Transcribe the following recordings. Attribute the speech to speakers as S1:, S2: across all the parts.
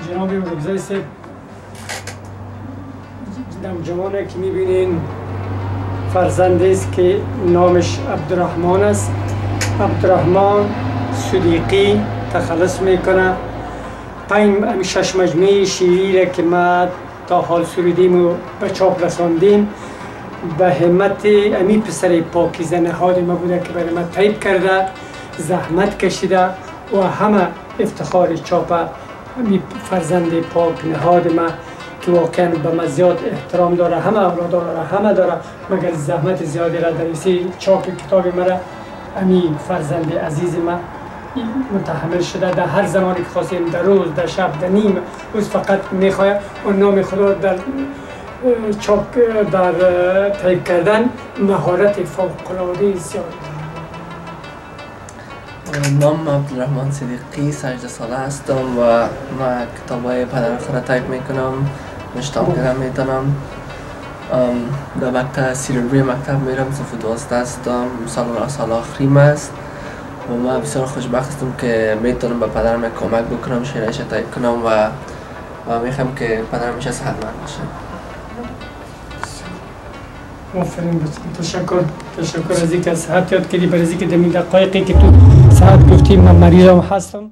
S1: جناب رکزای صاحب نوجوانه که میبینین فرزنده است که نامش عبدالرحمن است. عبدالرحمن صدیقی تخلص میکنه. شش مجموعه شیعی را که ما تا حال سرودیم و به چاپ رساندیم به همت امی پسر پاکیزه نهاد ما بوده که برای ما تایپ کرده، زحمت کشیده و همه افتخار چاپ امی فرزند پاک نهاد ما که واقعا به ما زیاد احترام داره، همه اولادان را همه داره، مگر زحمت زیادی را در چاپ کتاب مرا امی فرزند عزیز ما متحمل شده. در هر زمانی که خواستیم، در روز، در شب، در نیم روز فقط میخواید و نام خدا در چاپ در تایپ کردن مهارت فوق‌العاده زیاد.
S2: نام عبدالرحمن صدیقی، 18 ساله هستم و ما کتابای پدر خود را تایپ میکنم، نشتاب کردن میتونم. در مکتب سیرروی مکتب میرم، صف 12 هستم، سال آخریم است و ما بسیار خوشبخت هستم که میتونم به پدرم کمک بکنم، شعرش تایپ کنم و میخوام که پدرم میشه صحتمند باشه.
S1: آفرین بسیار تشکر از اینکه صحت یاد کردی، برای اینکه در این دقایقی که تو صحت گفتی من مریضم هستم.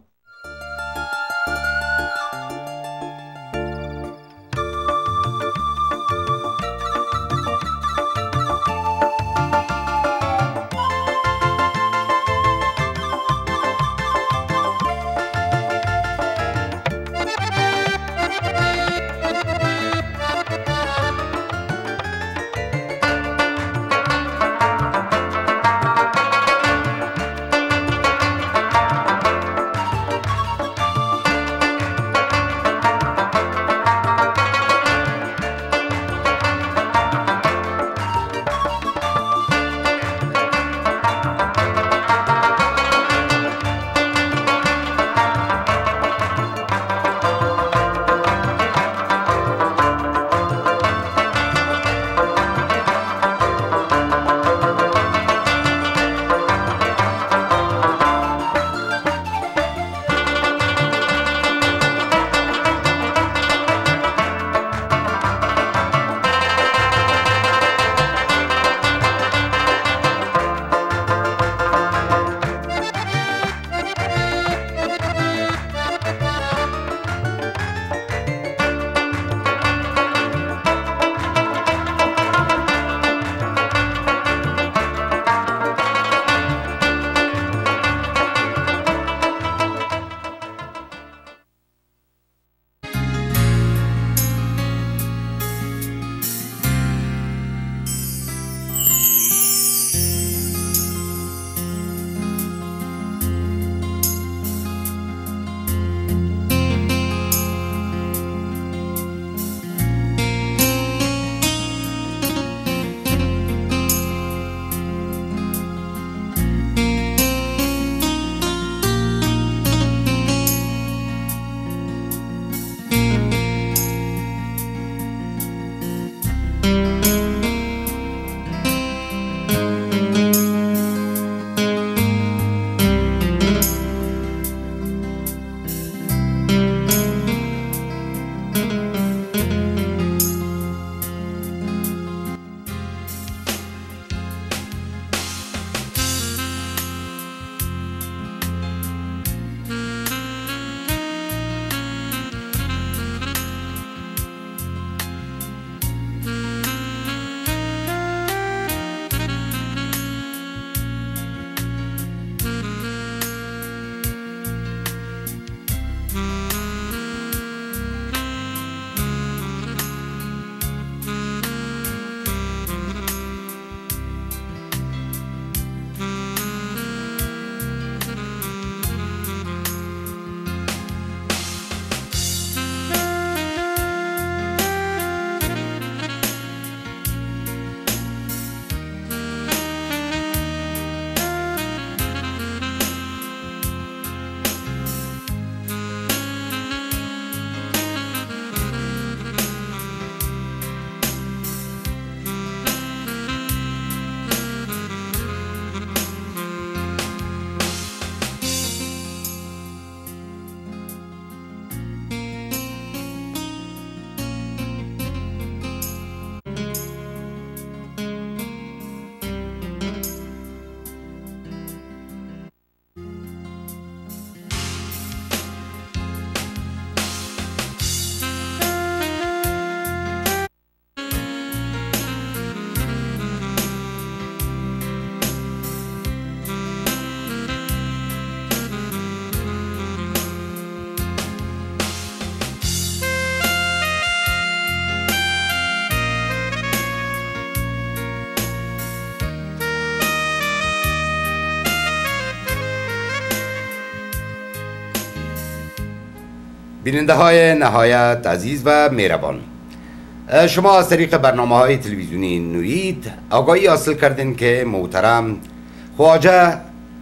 S3: بیننده های نهایت عزیز و مهربان، شما از طریق برنامه های تلویزیونی نوید آگاهی حاصل کردین که محترم خواجه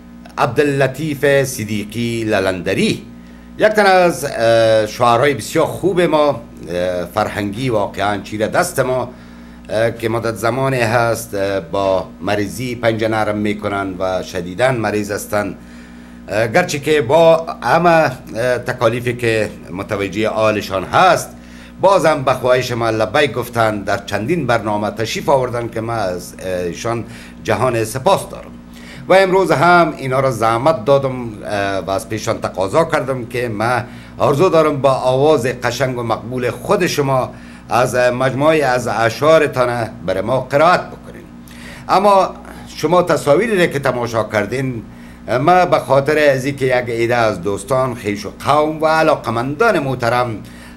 S3: عبداللطیف صدیقی للندری، یک تن از شاعرای بسیار خوب ما، فرهنگی، واقعا چیره دست ما، که مدت زمانی هست با مریضی پنجه نرم میکنن و شدیداً مریض هستند، گرچه که با همه تکالیفی که متوجه آلشان هست بازم به خواهش ما لبیک گفتن، در چندین برنامه تشریف آوردن که من از ایشان جهان سپاس دارم و امروز هم اینا را زحمت دادم و از پیشان تقاضا کردم که من آرزو دارم با آواز قشنگ و مقبول خود شما از مجموعه از اشعارتان برای ما قرائت بکنین. اما شما تصاویری که تماشا کردین، ما به خاطر از اینکه یک عده از دوستان، خویش و قوم و علاقمندان محترم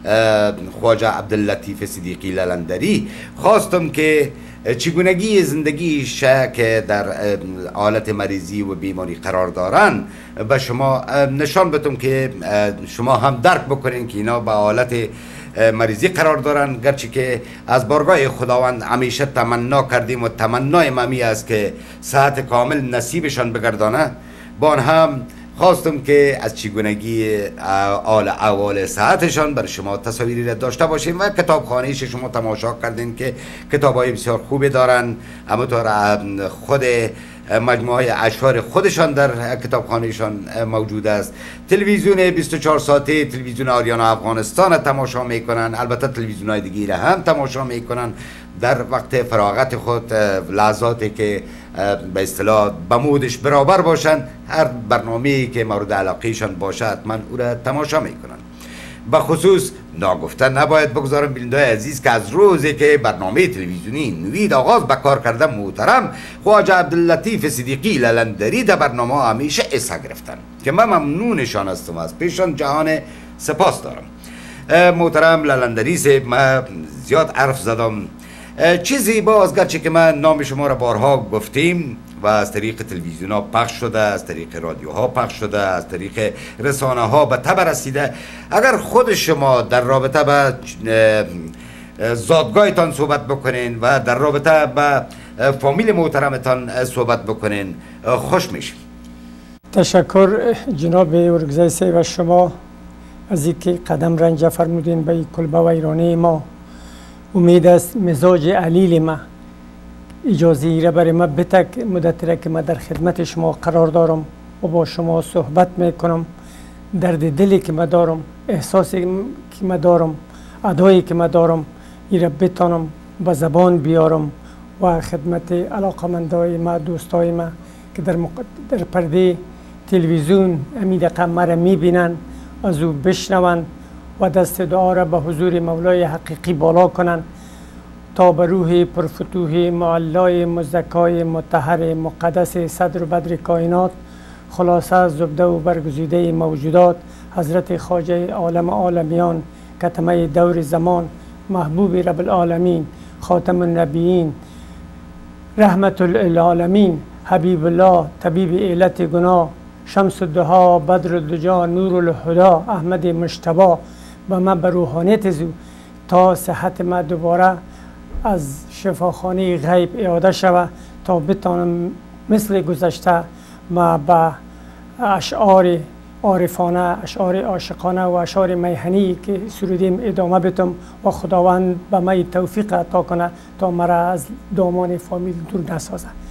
S3: خواجه عبداللطیف صدیقی للندری خواستم که چگونگی زندگیش که در حالت مریضی و بیماری قرار دارن به شما نشان بدم که شما هم درک بکنین که اینا به حالت مریضی قرار دارن، گرچه که از بارگاه خداوند همیشه تمنا کردیم و تمنای ممی است که صحت کامل نصیبشان بگردانه. با هم خواستم که از چگونگی احوال صحتشان بر شما تصاویری را داشته باشیم و کتابخانه‌اش شما تماشا کردین که کتاب‌های بسیار خوبی دارن، همونطور خود مجموعه اشعار خودشان در کتابخانهشان موجود است. تلویزیون 24 ساعته، تلویزیون آریانا افغانستان تماشا میکنن، البته تلویزیون های دیگه هم تماشا میکنن در وقت فراغت خود، لحظاتی که به اصطلاح بمودش برابر باشن، هر برنامه‌ای که مورد علاقهشان باشه حتما او را تماشا میکنن. به خصوص ناگفتن نباید بگذارم بیننده عزیز که از روزی که برنامه تلویزیونی نوید آغاز به کار کرده، محترم خواجه عبداللطیف صدیقی للندری در برنامه همیشه حصه گرفتن که من ممنونشان هستم، از پیشان جهان سپاس دارم. محترم للندری سے من زیاد حرف زدم، چیزی باز گرچه که من نام شما را بارها گفتیم و از طریق تلویزیون ها پخش شده، از طریق رادیو ها پخش شده، از طریق رسانه ها به تبر رسیده، اگر خود شما در رابطه به زادگاهتان صحبت بکنین و در رابطه به فامیل محترمتان صحبت بکنین، خوش میشیم.
S1: تشکر جناب ورگزای سی و شما از اینکه قدم رنجه فرمودین به کلبه و ایرانی ما. امید است مزاج علیل ما اجازه ای را برای ما بتک مدت را که ما در خدمت شما قرار دارم و با شما صحبت میکنم، درد دلی که ما دارم، احساسی که ما دارم، ادایی که ما دارم، ای را بتانم به زبان بیارم و خدمت علاقمندای ما، دوستای ما که در پرده تلویزیون همین دقیقه ما را میبینن، از او بشنون و دست دعا را به حضور مولای حقیقی بالا کنن تا به روح پرفتوح معلای مزدکای مطهر مقدس صدر و بدر کائنات، خلاصه زبده و برگزیده موجودات، حضرت خواجه عالم عالمیان، کتمه دور زمان، محبوب رب العالمین، خاتم النبیین، رحمت العالمین، حبیب الله، طبیب علت گناه، شمس الدها، بدر الدجا، نور الهدا، احمد مجتبی و من به روحانیت زو تا صحت ما دوباره از شفاخانه غیب اعاده شود تا بتانم مثل گذشته ما به اشعار عارفانه، اشعار عاشقانه و اشعار میهنی که سرودیم ادامه بدم و خداوند به من توفیق عطا کنه تا مرا از دامان فامیل دور نسازه.